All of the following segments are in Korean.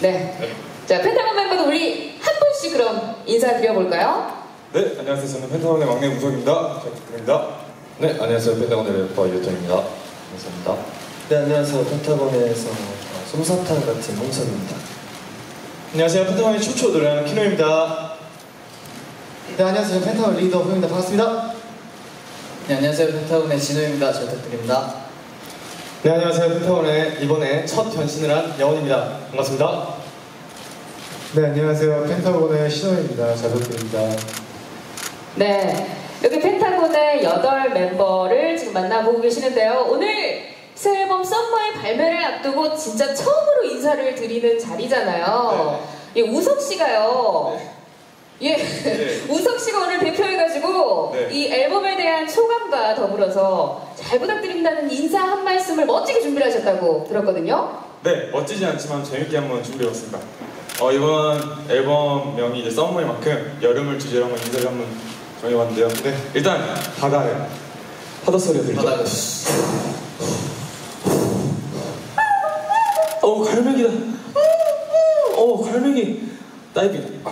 네. 자, 펜타곤 멤버도 우리 한 분씩 그럼 인사드려볼까요? 네, 안녕하세요. 저는 펜타곤의 막내 우석입니다. 잘 부탁드립니다. 네, 안녕하세요. 펜타곤의 래퍼 유정입니다. 감사합니다. 네, 안녕하세요. 펜타곤에서 솜사탕 같은 홍석입니다. 안녕하세요. 펜타곤의 춤추 노래하는 키노입니다. 네, 안녕하세요. 펜타곤 리더 호입니다. 반갑습니다. 네, 안녕하세요. 펜타곤의 진우입니다. 잘 부탁드립니다. 네, 안녕하세요. 펜타곤의 이번에 첫 변신을 한 여원입니다. 반갑습니다. 네, 안녕하세요. 펜타곤의 신호입니다. 잘 부탁드립니다. 네. 여기 펜타곤의 8멤버를 지금 만나보고 계시는데요. 오늘 새 앨범 썸머의 발매를 앞두고 진짜 처음으로 인사를 드리는 자리잖아요. 예, 우석 씨가요. 예, 우석 씨가 오늘 대표해가지고 이 앨범에 대한 소감과 더불어서 잘 부탁드린다는 인사 한 말씀을 멋지게 준비를 하셨다고 들었거든요. 네, 멋지지 않지만 재밌게 한번 준비해봤습니다. 이번 앨범 명이 이제 썸머인 만큼 여름을 주제로 한번 인사를 한번 정해봤는데요. 네, 일단 바다요. 파도 소리가 들리죠? 바다가 갈매기다. 갈매기. 다이빙.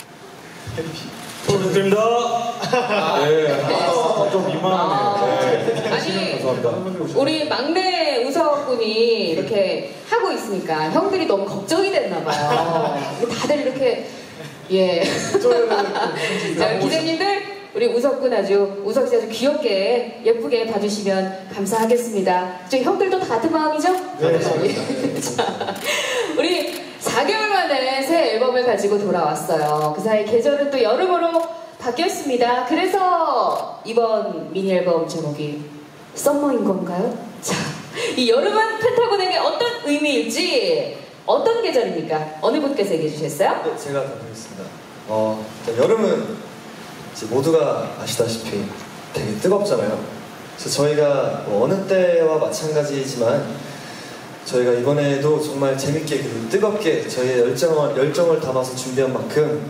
부탁드립니다. 네, 좀 민망하네요. 네. 아니, 감사합니다. 우리 막내 우석 군이 이렇게 하고 있으니까 형들이 너무 걱정이 됐나봐요. 다들 이렇게, 예. 자, 기자님들, 우리 우석 군 우석 씨 아주 귀엽게, 예쁘게 봐주시면 감사하겠습니다. 저 형들도 다 같은 마음이죠? 네. 자, 우리 4개월 만에 새 앨범을 가지고 돌아왔어요. 그 사이 계절은 또 여름으로 바뀌었습니다. 그래서 이번 미니 앨범 제목이 썸머인 건가요? 자, 이 여름은 펜타곤에게 어떤 의미일지 어떤 계절입니까? 어느 분께서 얘기해 주셨어요? 네, 제가 답하겠습니다. 여름은 이제 모두가 아시다시피 되게 뜨겁잖아요. 그래서 저희가 어느 때와 마찬가지지만 저희가 이번에도 정말 재밌게 그리고 뜨겁게 저희의 열정을 담아서 준비한 만큼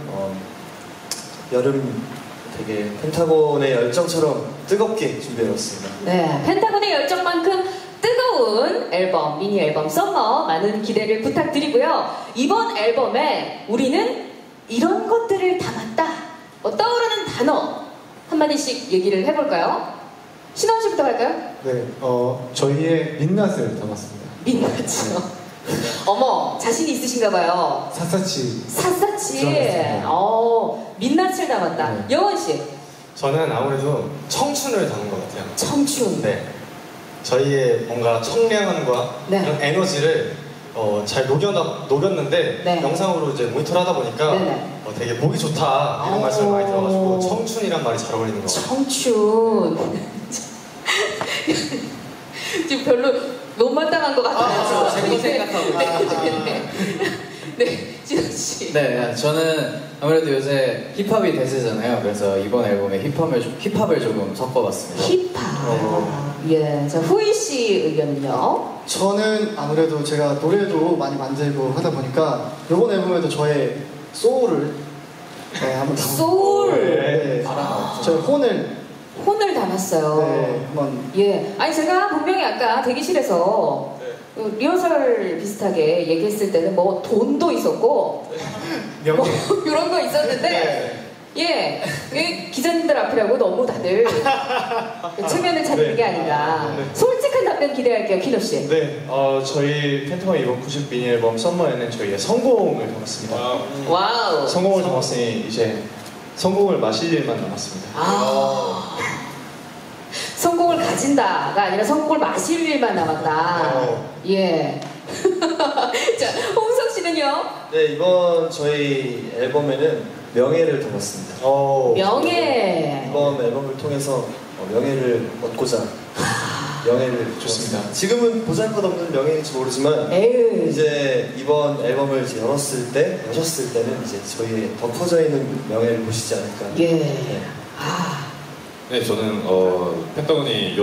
여름 되게 펜타곤의 열정처럼 뜨겁게 준비해봤습니다. 네, 펜타곤의 열정만큼 뜨거운 앨범, 미니 앨범 썸머 많은 기대를 부탁드리고요. 이번 앨범에 우리는 이런 것들을 담았다. 떠오르는 단어 한마디씩 얘기를 해볼까요? 신원 씨부터 갈까요? 네, 저희의 민낯을 담았습니다. 민낯이요. 어머, 자신이 있으신가 봐요. 샅샅이. 샅샅이. 들어갔습니다. 민낯을 담았다. 네. 여원 씨. 저는 아무래도 청춘을 담은 것 같아요. 청춘. 네. 저희의 뭔가 청량함과 네. 그런 에너지를 잘 녹였는데 네. 영상으로 이제 모니터를 하다 보니까 네네. 되게 보기 좋다 이런 말씀을 많이 들어가지고 청춘이란 말이 잘 어울리는 것 같아요. 청춘. 지금 별로 못마땅한 것 같아요. 제가 생각하고 네, 진호 씨. 네, 저는 아무래도 요새 힙합이 대세잖아요. 그래서 이번 앨범에 힙합을 조금 섞어봤습니다. 힙합. 예, 자 후이 씨 의견은요? 저는 아무래도 제가 노래도 많이 만들고 하다 보니까 이번 앨범에도 저의 소울을 한번 소울. 네, 저의 혼을 담았어요. 네, 한번 예, 아니 제가 분명히 아까 대기실에서 리허설 비슷하게 얘기했을 때는 뭐 돈도 있었고 뭐 이런 거 있었는데 예, 기자님들 앞이라고 너무 다들 체면을 차리는 게 아닌가. 솔직한 답변 기대할게요, 키노 씨. 네, 저희 펜타곤 이번 90 미니 앨범 썸머에는 저희의 성공을 담았습니다. 와우. 성공을 담았으니 이제 성공을 마실 일만 남았습니다. 성공을 가진다가 아니라 성공을 마실 일만 남았다. 예. 자, 홍석 씨는요? 네, 이번 저희 앨범에는 명예를 담았습니다. 명예. 이번 앨범을 통해서 명예를 얻고자 명예를 좋습니다. 지금은 보잘것없는 명예인지 모르지만 에휴. 이제 이번 앨범을 이제 여셨을 때는 이제 저희의 덮어져 있는 명예를 보시지 않을까. 예. 네. 네, 저는 펜타곤이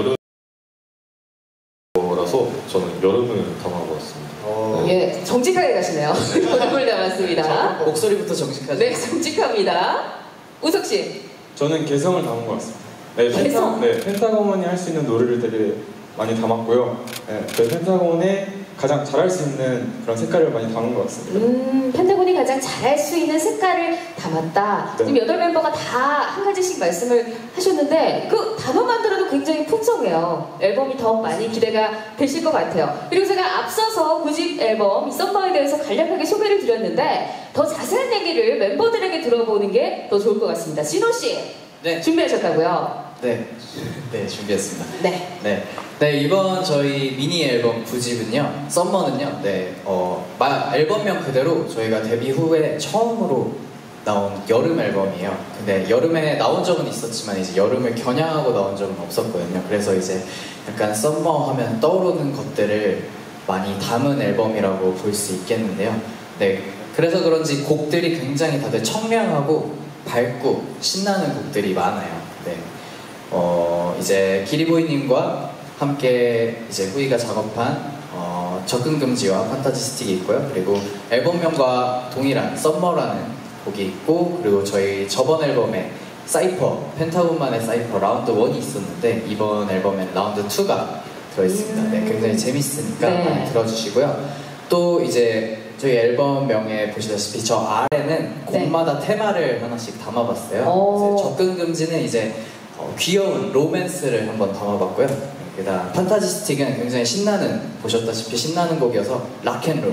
여름이라서 저는 여름을 담아보았습니다. 예, 정직하게 가시네요. 여름을 담았습니다. 목소리부터 정직하죠. 네, 정직합니다. 우석 씨. 저는 개성을 담은 것 같습니다. 네, 개성? 펜타곤이 할 수 있는 노래를 되게 많이 담았고요. 네, 펜타곤의 가장 잘할 수 있는 그런 색깔을 많이 담은 것 같습니다. 펜타곤이 가장 잘할 수 있는 색깔을 담았다. 네. 지금 8멤버가 다 한 가지씩 말씀을 하셨는데 그 단어만 들어도 굉장히 풍성해요. 앨범이 더욱 많이 기대가 되실 것 같아요. 그리고 제가 앞서서 9집 앨범 이 썸머에 대해서 간략하게 소개를 드렸는데 더 자세한 얘기를 멤버들에게 들어보는 게 더 좋을 것 같습니다. 진호 씨, 네. 준비하셨다고요? 네, 준비했습니다. 네. 네, 이번 저희 미니 앨범 9집은요, 썸머는요, 앨범명 그대로 저희가 데뷔 후에 처음으로 나온 여름 앨범이에요. 근데 여름에 나온 적은 있었지만 이제 여름을 겨냥하고 나온 적은 없었거든요. 그래서 이제 약간 썸머 하면 떠오르는 것들을 많이 담은 앨범이라고 볼 수 있겠는데요. 네, 그래서 그런지 곡들이 굉장히 다들 청량하고 밝고 신나는 곡들이 많아요. 네. 이제 기리보이님과 함께 이제 후이가 작업한 적응금지와 판타지스틱이 있고요. 그리고 앨범명과 동일한 썸머라는 곡이 있고, 그리고 저희 저번 앨범에 사이퍼, 펜타곤만의 사이퍼 라운드 1이 있었는데 이번 앨범에는 라운드 2가 들어있습니다. 네, 굉장히 재밌으니까 네. 많이 들어주시고요. 또 이제 저희 앨범명에 보시다시피 저 아래는 곡마다 테마를 하나씩 담아봤어요. 이제 접근금지는 이제 귀여운 로맨스를 한번 담아봤고요. 게다가 판타지스틱은 굉장히 보셨다시피 신나는 곡이어서 락앤롤을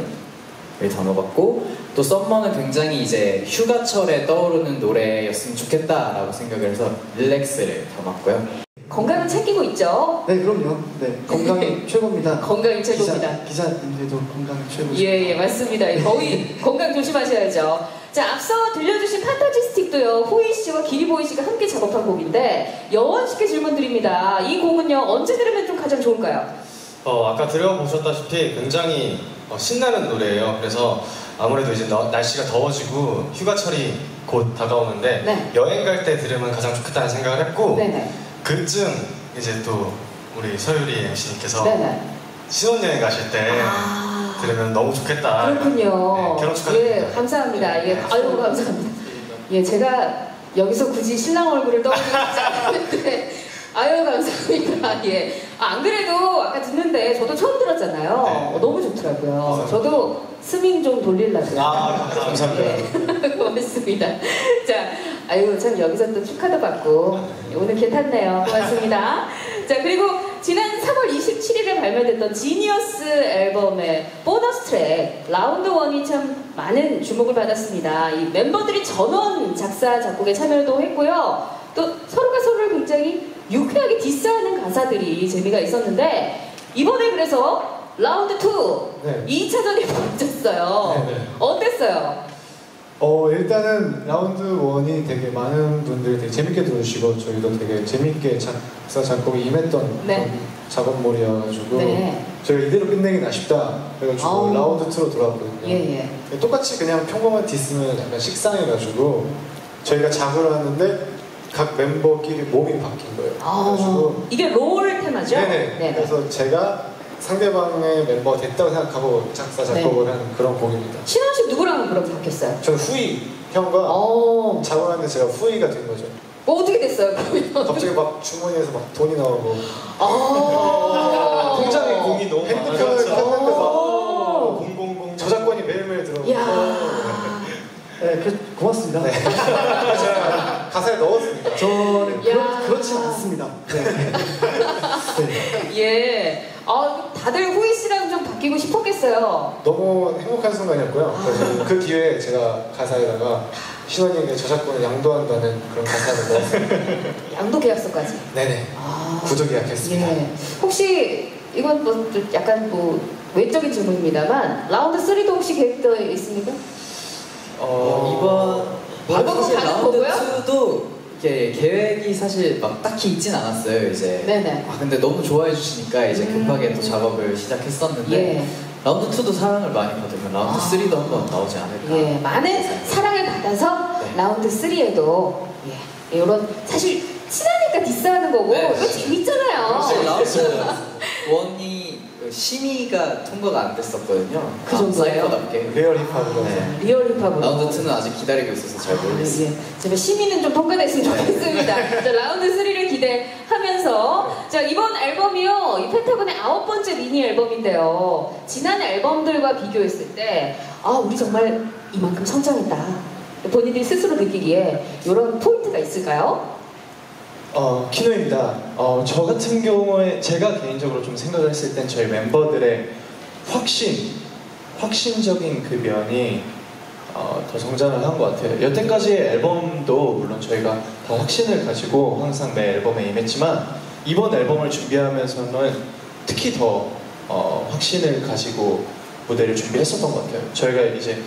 담아봤고, 또 썸머는 굉장히 이제 휴가철에 떠오르는 노래였으면 좋겠다라고 생각을 해서 릴렉스를 담았고요. 건강은 챙기고 있죠? 네, 그럼요. 네, 건강이 최고입니다. 건강이 최고입니다. 기자님들도 건강이 최고죠. 예, 맞습니다. 거의 건강 조심하셔야죠. 자, 앞서 들려주신 판타지스틱도요, 호이 씨와 기리보이 씨가 함께 작업한 곡인데, 여원 씨께 질문 드립니다. 이 곡은요, 언제 들으면 좀 가장 좋을까요? 아까 들어보셨다시피 굉장히 신나는 노래예요. 그래서 아무래도 이제 날씨가 더워지고 휴가철이 곧 다가오는데 네. 여행 갈 때 들으면 가장 좋겠다는 생각을 했고, 네네. 그쯤 이제 또 우리 서유리 MC님께서 네네. 신혼여행 가실 때 들으면 너무 좋겠다. 그렇군요. 네, 결혼 축하드립니다. 예, 감사합니다. 예, 아유, 감사합니다. 예, 제가 여기서 굳이 신랑 얼굴을 떠올리지 않았는데, 아유, 감사합니다. 예. 안 그래도 아까 듣는데 저도 처음 들었잖아요. 네. 너무 좋더라고요. 저도 스밍 좀 돌리려고요. 감사합니다. 예. 고맙습니다. 자, 아유, 참 여기서 또 축하도 받고 오늘 괜찮네요. 고맙습니다. 자, 그리고 지난 3월 27일에 발매됐던 지니어스 앨범의 보너스 트랙 라운드 1이 참 많은 주목을 받았습니다. 이 멤버들이 전원 작사 작곡에 참여도 했고요. 또 서로가 서로를 굉장히 유쾌하게 디스하는 가사들이 재미가 있었는데, 이번에 그래서 라운드 2 네. 2차전이 벌어졌어요. 네, 네. 어땠어요? 일단은 라운드 1이 되게 많은 분들이 되게 재밌게 들어주시고 저희도 되게 재밌게 작사 작곡에 임했던 네. 그런 작업물이어가지고 네. 저희가 이대로 끝내긴 아쉽다 그래가지고 아우. 라운드 2로 돌아왔거든요. 예. 똑같이 그냥 평범한 디스는 약간 식상해가지고 저희가 작업을 하는데 각 멤버끼리 몸이 바뀐 거예요. 그래가지고 이게 롤 테마죠? 네네. 그래서 제가 상대방의 멤버가 됐다고 생각하고 작사 작곡을 한 그런 곡입니다. 신원 씨 누구랑 그럼 바뀌었어요? 저는 후이 형과 작업하는데 제가 후이가 된 거죠. 어떻게 됐어요? 갑자기 막 주머니에서 막 돈이 나오고 통장에 공이 너무 핸드폰을 많아서 켰는데 오. 막 000 저작권이 매일매일 들어오고 이야. 네, 고맙습니다. 네. 제가 가사에 넣었습니다. 저는 야. 그렇진 않습니다. 네. 네. 예. 다들 후이 씨랑 좀 바뀌고 싶었겠어요. 너무 행복한 순간이었고요. 그래서 그 기회에 제가 가사에다가 신원이에게 저작권을 양도한다는 그런 가사를 넣었습니다. 양도 계약서까지. 네네. 구독 예약했습니다. 예. 혹시 이건 뭐 좀 약간 뭐 외적인 질문입니다만 라운드 3도 혹시 계획되어 있습니까? 이번 사실 가는 라운드 거고요? 2도 이렇게 계획이 사실 막 딱히 있진 않았어요. 이제 네네. 근데 너무 좋아해 주시니까 이제 급하게 또 작업을 시작했었는데 예. 라운드 2도 사랑을 많이 받으면 라운드 3도 한번 나오지 않을까. 예. 많은 사랑을 받아서 네. 라운드 3에도 이런 사실 친하니까 디스하는 거고 네. 이거 재밌잖아요. 사실 라운드 원이 심의가 통과가 안 됐었거든요. 그 정도예요? 사이퍼답게. 리얼 힙합으로. 네. 리얼 힙합으로. 라운드 2는 아직 기다리고 있어서 잘 모르겠어요. 예. 제발 시민은 좀 통과됐으면 좋겠습니다. 자, 라운드 3를 기대하면서 자, 이번 앨범이요. 이 펜타곤의 9번째 미니 앨범인데요. 지난 앨범들과 비교했을 때 우리 정말 이만큼 성장했다. 본인들이 스스로 느끼기에 이런 포인트가 있을까요? 키노입니다. 저 같은 경우에 제가 개인적으로 좀 생각을 했을 땐 저희 멤버들의 확신적인 그 면이 더 성장을 한 것 같아요. 여태까지의 앨범도 물론 저희가 다 확신을 가지고 항상 매 앨범에 임했지만 이번 앨범을 준비하면서는 특히 더 확신을 가지고 무대를 준비했었던 것 같아요. 저희가 이제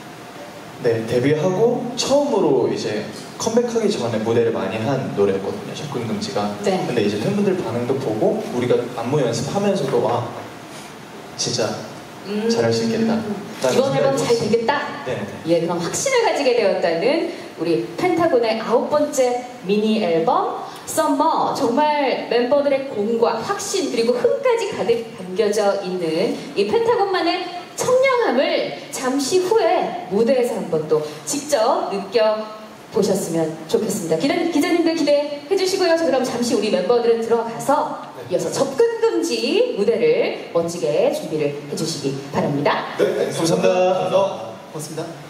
데뷔하고 처음으로 이제 컴백하기 전에 무대를 많이 한 노래거든요. 접근금지가. 네. 근데 이제 팬분들 반응도 보고 우리가 안무 연습하면서도 와 진짜 잘할 수 있겠다. 이번 앨범 잘 되겠다. 네. 예, 그럼 확신을 가지게 되었다는 우리 펜타곤의 9번째 미니 앨범 썸머. 정말 멤버들의 공과 확신 그리고 흥까지 가득 담겨져 있는 이 펜타곤만의 청량함을 잠시 후에 무대에서 한번 또 직접 느껴보셨으면 좋겠습니다. 기자님들 기대해 주시고요. 자, 그럼 잠시 우리 멤버들은 들어가서 이어서 접근금지 무대를 멋지게 준비를 해주시기 바랍니다. 네, 감사합니다. 고맙습니다.